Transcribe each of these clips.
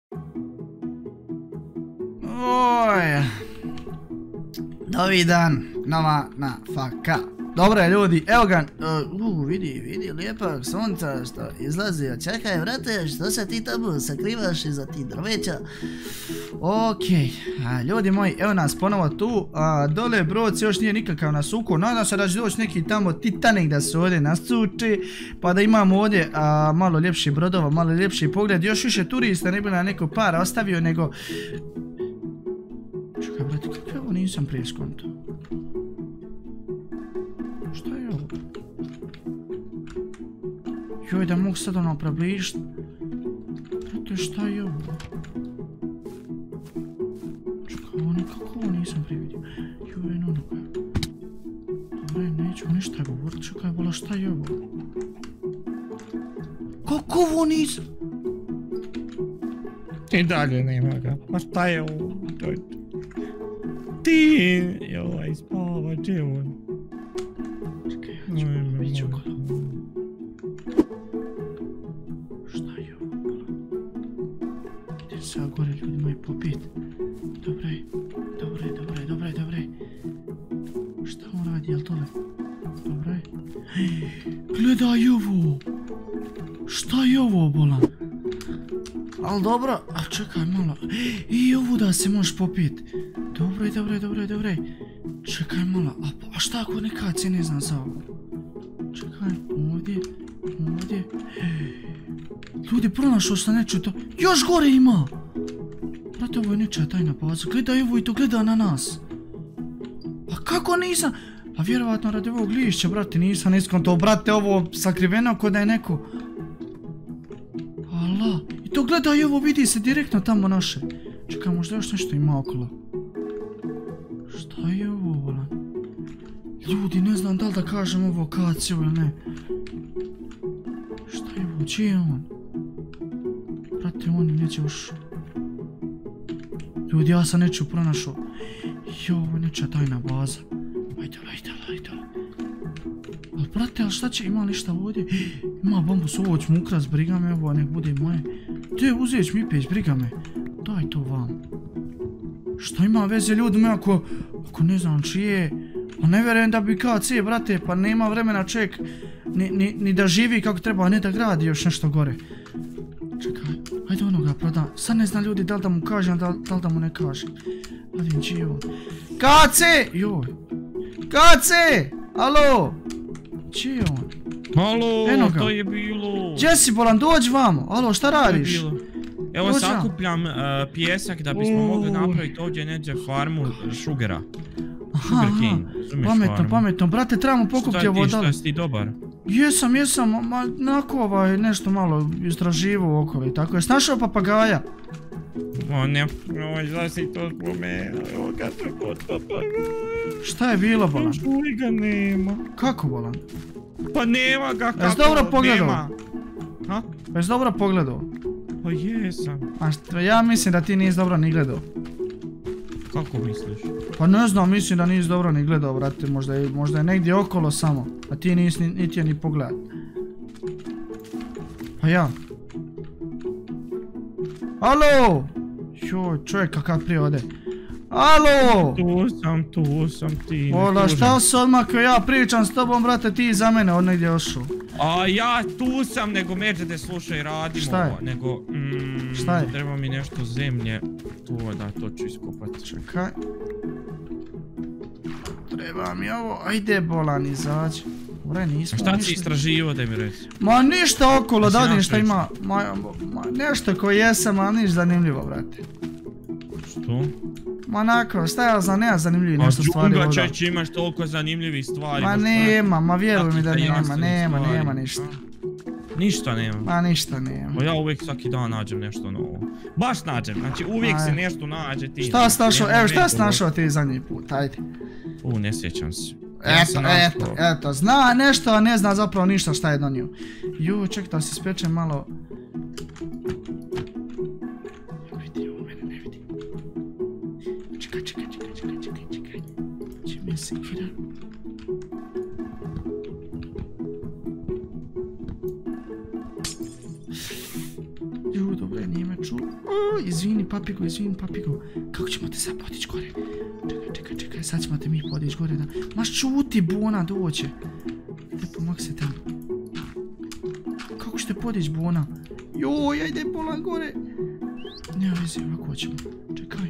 Oj. Novi dan, nova na faka. Dobro je ljudi, evo ga, vidi, lijepak sunca što izlazi, čekaj vrate, što se ti tamo sakrivaš iza ti drveća. Okej, ljudi moji, evo nas ponovo tu, dole broc još nije nikakav nasuko, nadam se da će doći neki tamo Titanik da se ovdje nasuči, pa da imamo ovdje malo ljepših brodova, malo ljepši pogled, još više turista ne bi na neko par ostavio nego... Čekaj brate, kako je ovo nisam prije skonto? Šta je ovo? Joj, da mogu sad ono približiti. Brate, šta je ovo? Čekaj, ovo nikako ovo nisam prije vidio. Joj, no. Dobre, nećemo ništa govorit. Čekaj, bola, šta je ovo? Kako ovo nisam? I dalje nema ga. Pa šta je ovo? Ti! Joj, spava, gdje on? Čekaj, ja ću vidjeti okolo. Šta je ovo? Idem sad gore, ljudi moji, popit. Dobre. Šta on radi, jel tole? Dobre. Gledaj ovo! Šta je ovo, bolan? Al dobro, a čekaj malo. I ovu da se možeš popit. Dobre. Čekaj malo, a šta ako neka se ne znam za ovo? Čekaj, ovdje. Ljudi, pronašao sam neču to. Još gore ima! Brate, ovo je nečija tajna baza. Gledaj ovo i to gleda na nas. Pa kako nisam? Pa vjerovatno radi ovog lišća, brate, nisam iskonto. Brate, ovo sakriveno ko da je neko... Allah, i to gledaj ovo, vidi se direktno tamo naše. Čekaj, možda još nešto ima okolo. Šta je ovo, volan? Ljudi, ne znam da li da kažem ovo kaciju ili ne. Šta je ovo, čije je on? Brate, on neće ušao. Ljudi, ja sam neću pronašao. Jo, ovo je nečija tajna baza. Ajde. Ali brate, ali šta će, ima li šta ovdje? Ima bambus, ovo ću mu ukrast, briga me, ovo nek bude moje. Te, uzet ću mi peć, briga me. Daj to vam. Šta ima veze ljudima ako ne znam čije? Pa ne vjerujem da bi KC, brate, pa nema vremena čovjek ni da živi kako treba, a ne da gradi još nešto gore. Čekaj, ajde onoga prodam. Sad ne znam ljudi da li da mu kažem, da li da mu ne kažem. Vidim čije je ovo. KC! Joj. KC! Alo! Čije je on? Alo, to je bilo. Gdje si, bolan, dođi vamo. Alo, šta radiš? Evo sakupljam pijesak da bismo mogli napraviti ovdje neđe farmu šugera. Pametno, brate, trebamo pokupiti ovo dal. Šta si ti dobar? Jesam, ma onako nešto malo istraživao okolo i tako je. Snašao papagaja? O ne, da si to spomenuo, evo kad sam kod papagaja. Šta je bilo, bolan? Još uvijek ga nema. Kako, bolan? Pa nema ga, kako Jesi dobro pogledao? Ha? Jesi dobro pogledao? Pa jesam. A ja mislim da ti nisi dobro ni gledao. Kako misliš? Pa ne znam, mislim da nisi dobro ni gledao, brate, možda je negdje okolo samo, a ti nisi niti je ni pogledat. Pa ja. Alo! Joj, čovjek kakav prije ode. Alo! Tu sam ti. Ola, šta se odmakao, ja pričam s tobom, brate, ti za mene od negdje ošao. A ja tu sam, nego međe da slušaj, radimo. Šta je? Nego, šta je? Treba mi nešto zemlje. To ću iskopati. Čekaj. Treba mi ovo, ajde bolan, izađi. Ure, nismo ništa. Šta si istraživo da mi reci? Ma ništa okolo, da vidim šta ima. Nešto ko jesam, ali niš zanimljivo, brate. Što? Ma nakon, stajao sam, nema zanimljivih nešto stvari ovdje. A džunga čeć imaš toliko zanimljivih stvari. Ma nema, ma vjeruj mi da nema ništa. Ništa nema? Ma ništa nema. Pa ja uvijek svaki dan nađem nešto novo. Baš nađem, znači uvijek se nešto nađe ti. Šta si našao, evo šta si našao ti zadnji put, ajde. Ne sjećam se. Eto, zna nešto, a ne zna zapravo ništa šta je donio. Ju, ček da se spečem malo. Čekaj. Če me sekira. Ju, dobro, nije me čuo. izvini papigo. Kako ćemo te sad podići gore? Čekaj, sad ćemo te mi podići gore da... Ma šuti, Bona doće. Lijepo, mak se tamo. Kako ćete podići, Bona? Joj, ajde bolan gore. Nema veze, ovako ćemo. Čekaj.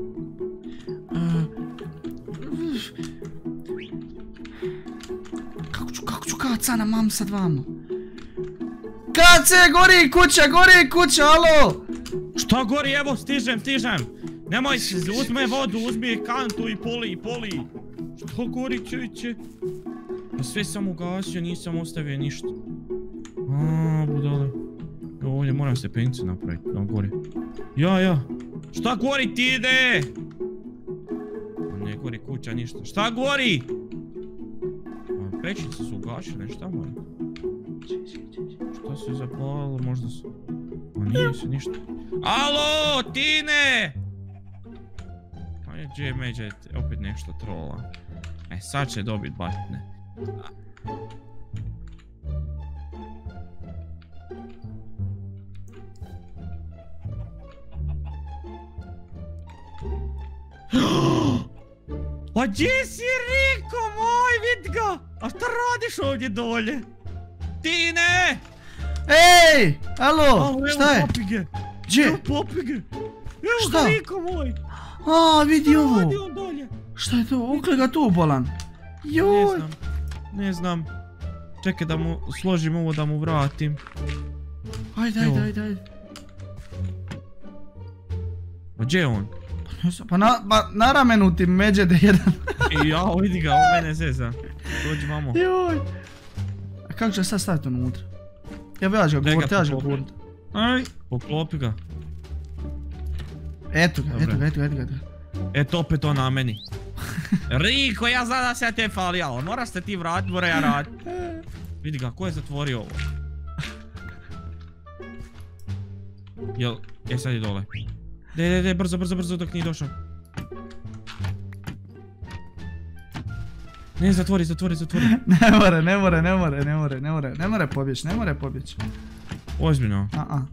Kako ću kaca na mam sad vamo? Kace, gori kuća, alo! Šta gori, evo, stižem. Nemoj se, uzme vodu, uzmi kantu i poli. Šta gori, čeće? Pa sve sam ugasio, nisam ostavio ništa. Budale. Ovdje moram stepenice napraviti, da gori. Ja. Šta gori ti ide? Ne gori kuća ništa. Šta gori? Pećnice su ugašene, šta moje? Šta se zapalilo, možda su... nije se ništa. Alo, Tine! Gdje je međe, opet nešto trola. Sad će dobit batine. A gdje si, Riko moj, vid ga! A šta radiš ovdje dolje? Tine! Ej! Alo, šta je? Gdje? Evo popige! Evo ga, Riko moj! Vidi ovo! Radi on dolje! Šta je to? Okle ga tu, bolan! Joj! Ne znam. Čekaj da mu složim ovo da mu vratim. Ajde. Pa gdje je on? Pa na ramenu ti međe da jedan. Jao, vidi ga, on mene zeza. Dođi vamo. Joj. A kako će sad staviti unutra? Ja ću ga govorit, Aj. Poklopi ga. Eto ga. Eto opet on na meni. Riko, ja znam da se ja te fali, ali moraš se ti vratit, mora ja radit. Vidi ga, ko je zatvorio ovo? Jel, sad je dole. De, brzo dok nije došao. Ne, zatvori. Ne more pobjeći. Ozbiljno.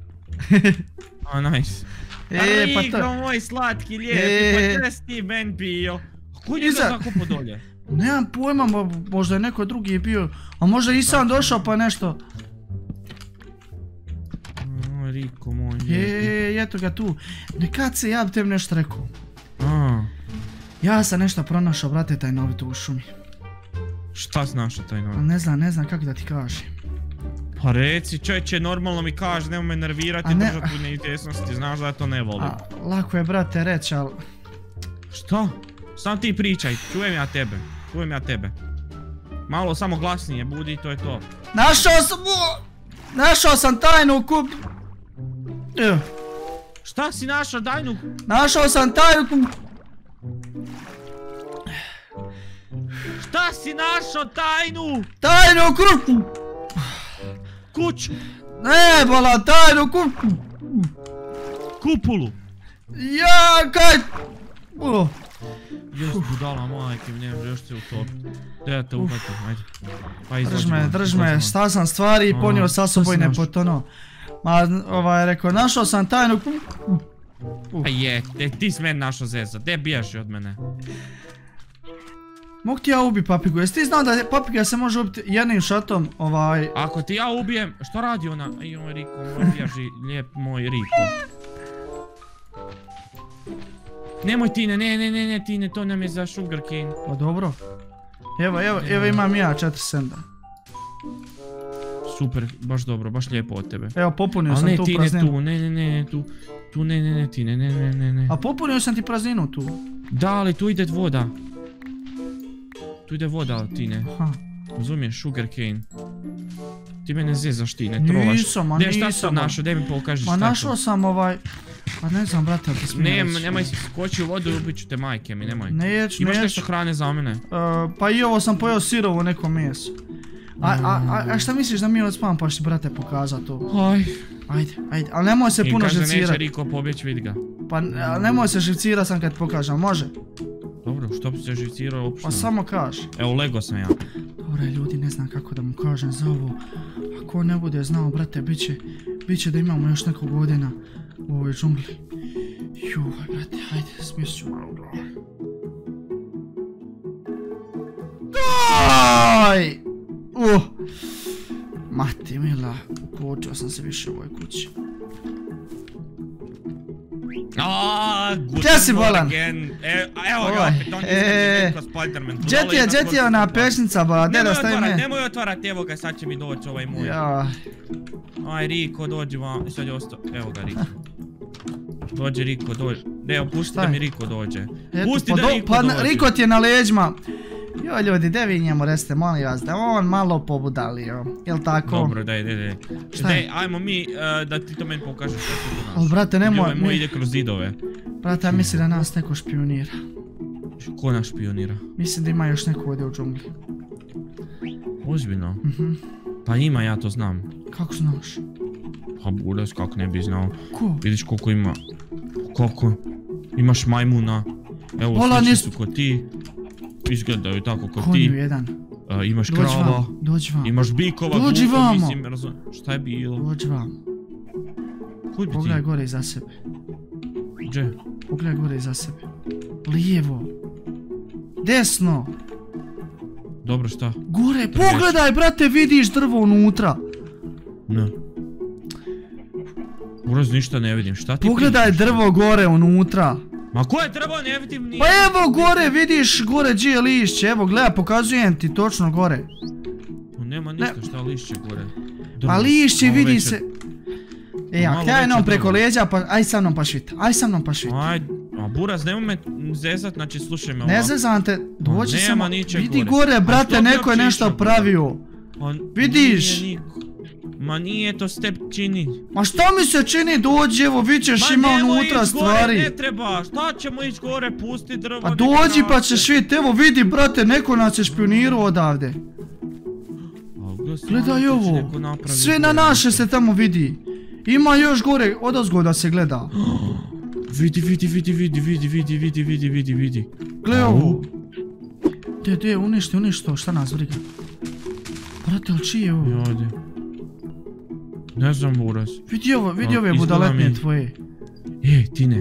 Nice. Riko moj slatki, lijepi, pa gdje si ti ben pio? Ko je ga zakupo dolje? Nemam pojma, možda je neko drugi bio, a možda i sam došao pa nešto. Riko moj. Eto ga tu. Nekad se ja bi tebi nešto rekao. Ja sam nešto pronašao, brate, taj novi tu u šumi. Šta si našao taj novi? Ne znam kako da ti kažem. Pa reci, čeće, normalno mi kaži, nemoj me nervirati, držati u neizvjesnosti, znaš da ja to ne volim. Lako je, brate, reći, ali... Šta? Sam ti pričaj, čujem ja tebe. Malo samo glasnije budi i to je to. Našao sam tajnu kup... Šta si našao tajnu? Našao sam tajnu... Šta si našao tajnu? Tajnu kup... Kuću. Ne, bola, tajnu kup... Kupulu. Ja, kaj... Još budala majke, mi nemam još se utopiti. Da te uvatim, ajde. Drž me, sta sam stvari i ponio sa soboj i ne potonuo. Rekao, našao sam tajnu... Pa ti si meni našao zeza, gdje bijaši od mene? Mogu ti ja ubi papigu, jesi ti znao da papiga se može ubiti jednim šatom, Ako ti ja ubijem, što radi ona? Joj, Riko, moj bježi, lijep moj Riko. Nemoj Tine, ne Tine, to nam je za sugarcane. Pa dobro. Evo imam ja 4 senda. Super, baš dobro, baš lijepo od tebe. Evo, popunio sam tu prazninu. Ne, Tine, ne. A popunio sam ti prazninu tu. Da, ali tu ide voda. Tu ide voda, Tine. Razumiješ, sugarcane. Ti mene zezaš, Tine, trolaš. Nisam. Šta si našao, daj mi pokaži šta to. to. Ma našao sam Pa ne znam, brate, ali ti smijem reći. Nemoj si skoči u vodu i ubit ću te, majke mi, nemoj. Neću. Imaš nešto hrane za mene? Pa i ovo sam pojeo sirovo neko meso. A šta misliš da mi odspam pa ću ti, brate, pokazat to? Ajde, ali nemoj se puno živcirat. I kaže neće Riko pobjeć, vidi ga. Pa nemoj se živcirat sam kad ti pokažem, može? Dobro, što bi se živcirao uopšte? Pa samo kaži. Evo, lego sam ja. Dobre ljudi, ne znam kako da mu kažem za ovo. Ako ne bude znao, brate, bit će da imamo još nekog ovdje u ovoj džungli. Juj, brate, hajde, smješću malo glavu. Daj! Mati mila, ukočio sam se više u ovoj kući. Gdje si bolan? Evo ga opet, on je neko Spiderman. Gdje ti je ona pešnica bola, gdje da stavi me? Nemoj otvarat, evo ga, sad će mi doći ovaj moj. Aj Riko, dođi vam, sad je ostao, evo ga Riko. Dođe Riko, dođe. Evo, pusti da mi Riko dođe. Pusti da Riko dođe. Pa Riko ti je na leđima. Joj ljudi, de vi njemu reste, molim vas, da on malo pobudalio, jel tako? Dobro, daj. Šta je? Ajmo mi, da ti to meni pokažeš što je to naš. Ali brate, nemoj... Ovaj moj ide kroz zidove. Brate, ja mislim da nas neko špionira. Ko nas špionira? Mislim da ima još neko ovdje u džungli. Ozbiljno? Pa ima, ja to znam. Kako znaš? Pa buras, kako ne bi znao. Ko? Vidiš koliko ima... Koliko? Imaš majmuna. Evo, slični su ko ti. Izgledaju tako ko ti. Konju jedan. Imaš krava. Dođi vam. Imaš bikova. Dođi vamo. Šta je bilo? Dođi vam. Kud bi ti? Pogledaj gore iza sebe. Gdje? Pogledaj gore iza sebe. Lijevo. Desno. Dobro, šta? Gore, pogledaj brate, vidiš drvo unutra. Ne. Uraz, ništa ne vidim, šta ti pogledaj drvo gore unutra. Ma koje drvo ne vidim nije? Pa evo gore, vidiš gore gdje je lišće, evo gledaj, pokazujem ti točno gore. Nema ništa, šta lišće gore? Pa lišće vidi se. Ja, htjaj nam preko leđa, pa aj sa mnom pa švit. Aj, a buraz, nemoj me zezat, znači slušaj me ovo. Ne zezam te, dođi samo, vidi gore brate, neko je nešto pravio. Vidiš? Ma nije to step čini. Ma šta mi se čini, dođi, evo vićeš ima unutra stvari. Ma ne treba, šta ćemo ići gore, pusti drvo. A dođi pa ćeš vidjeti, evo vidi brate, neko nas je špionirao odavde. Gledaj ovo, sve na naše se tamo vidi. Ima još gore, odozgo da se gleda. Vidi. Gle ovo. De, uništo, šta nas briga? Brate, ali čije ovo? Jade. Ne znam, buraz. Vidi ove budaletne tvoje. Tine.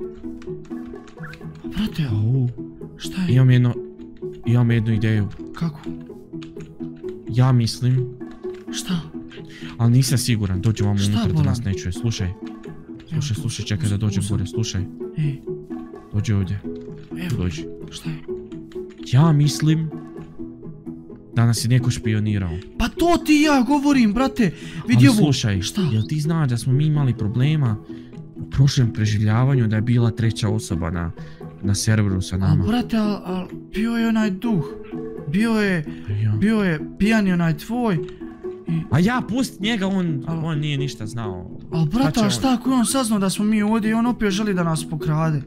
Brate, šta je? Imam jednu ideju. Kako? Ja mislim... Šta? Ali nisam siguran, dođe vam unutra da nas ne čuje, slušaj. Slušaj, čekaj da dođem gore, slušaj. Dođi ovdje. Dođi. Šta je? Ja mislim... da nas je neko špionirao. Pa to ti ja govorim, brate. Vidi ovo. Slušaj, jel ti znaš da smo mi imali problema u prošlem preživljavanju da je bila treća osoba na serveru sa nama? A brate, ali bio je onaj duh. Bio je pijani onaj tvoj. A ja, pusti njega, on nije ništa znao. Ali brate, a šta ako je on saznao da smo mi ovdje i on opet želi da nas pokrade?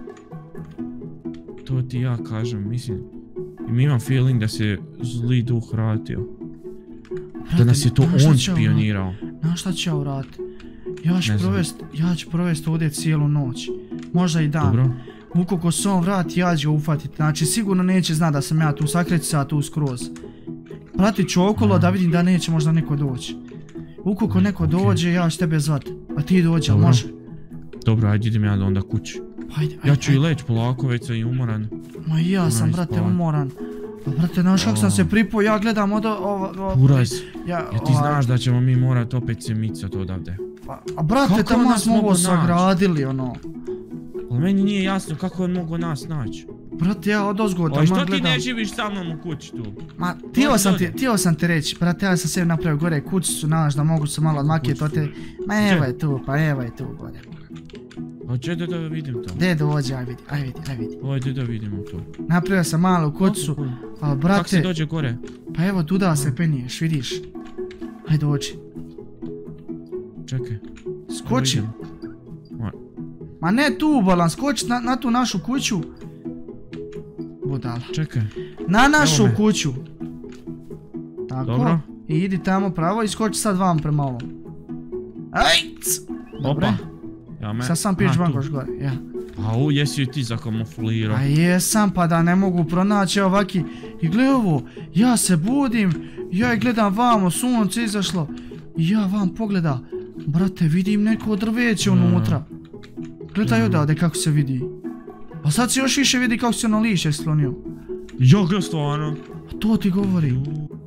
To ti ja kažem, mislim. I imam feeling da se zli duh vratio. Da nas je to on špionirao. Znaš šta ću ja uraditi? Ja ću provesti ovdje cijelu noć. Možda i dan. Dobro. Ukoliko se on vrati, ja ću ga ufatiti. Znači sigurno neće znati da sam ja tu, sakreći se ja tu skroz. Pratit ću okolo da vidim da neće možda neko doći. Ukoliko neko dođe, ja ću tebe zvati. A ti dođe, ali može? Dobro, ajde idem ja onda kući. Ja ću i leći polako, već sam i umoran. Ma i ja sam, brate, umoran. A brate, znaš kako sam se pripao, ja gledam Buraz, ti znaš da ćemo mi morat opet se micat odavde. A brate, tamo smo ovo sagradili, ono. Ali meni nije jasno kako on mogo nas naći. Brate, ja odozgo tamo gledam. Što ti ne živiš sa mnom u kući tu? Ma, htio sam ti reći, brate, ja sam sebi napravio gore kućicu, znaš, da mogu se malo odmakijeti od te... Ma evo je tu gore. Hoće da vidim to. De dođe, aj vidi. Ajde da vidimo to. Napravio sam malu kućicu, ali brate... Kako se dođe gore? Pa evo, tuda se peniješ, vidiš. Aj dođi. Čekaj. Skoči. Ma ne tu, bolan, skoči na tu našu kuću. Budala. Čekaj. Na našu kuću. Tako. Dobro. I idi tamo pravo i skoči sad vam prema ovom. Ajc! Dobre. Sad sam piš vangoš gore, ja. A jesi ti zakamuflirao? A jesam, pa da ne mogu pronaći ovaki. I gle ovo, ja se budim, ja i gledam vamo, sunce izašlo. I ja vam pogleda, brate, vidim neko drveće unutra. Gledaj odavde kako se vidi. A sad se još više vidi kako se ono liše slonio. Joga stvarno. A to ti govorim.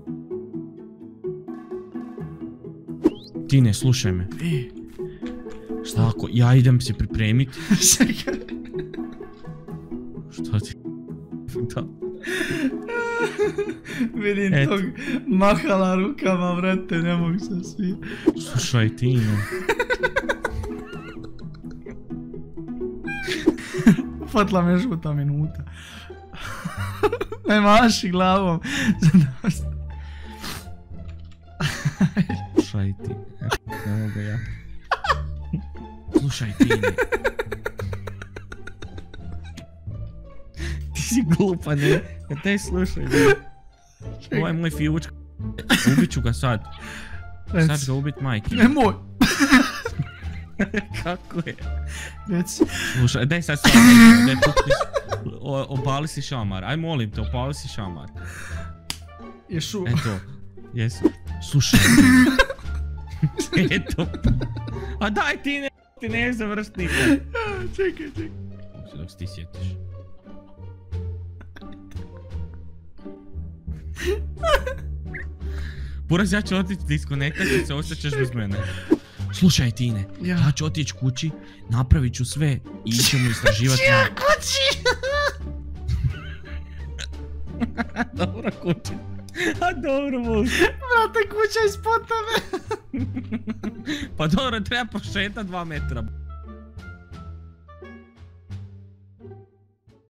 Tine, slušaj me. Šta? Ako ja idem se pripremiti. Čekaj. Šta ti? Da. Vidim tog mahala rukama, vrate, ne mogu se svi. Slušaj, Tine. Fatla me žuta minuta. Ne maši glavom. Slušaj, Tine. Ne mogu ja. Slušaj, Tine. Ti si glupa, ne? Ja te slušaj, ne? Ovo je moj fijučka. Ubit ću ga sad. Sad ga ubit majke. Nemoj. Kako je? Reci. Slušaj, daj sad daj pukni. Opali si šamar, aj molim te, opali si šamar. Ješu. Eto, jesu. Slušaj. Eto. A daj ti ne završi nikad. Čekaj. Dok se ti sjetiš. Buraz, ja ću otići diskonektat i se osjećaš bez mene. Slušaj, Tine, ja ću otići kući, napravit ću sve i ićemo istraživati... Ja kući! Dobro kući. A dobro muž. Brate, kuća ispod tebe. Pa dobro, treba prošetat 2 metra.